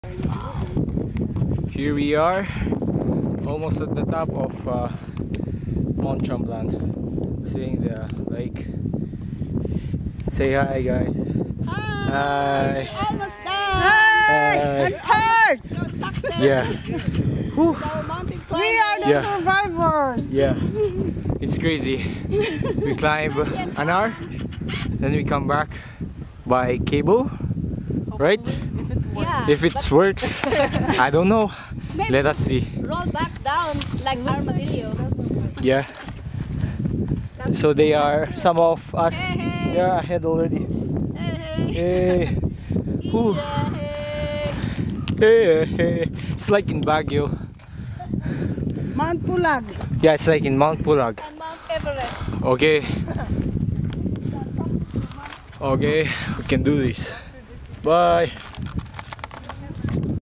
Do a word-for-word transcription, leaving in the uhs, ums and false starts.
Here we are, almost at the top of uh, Mont Tremblant, seeing the lake. Say hi, guys. Hi. Hi. Almost done. Hi. I'm tired. Success. Yeah. Whew. Our mountain climber. We are the Yeah. survivors. Yeah. It's crazy. We climb an hour, then we come back by cable, right? Yeah. If it works, I don't know. Maybe Let us see. roll back down like armadillo. Yeah. So they are some of us. Hey, hey. Yeah, ahead already. Hey, Hey. Whew. Yeah, hey. Hey, hey. It's like in Baguio. Mount Pulag. Yeah, it's like in Mount Pulag. And Mount Everest. Okay. Okay, we can do this. Bye.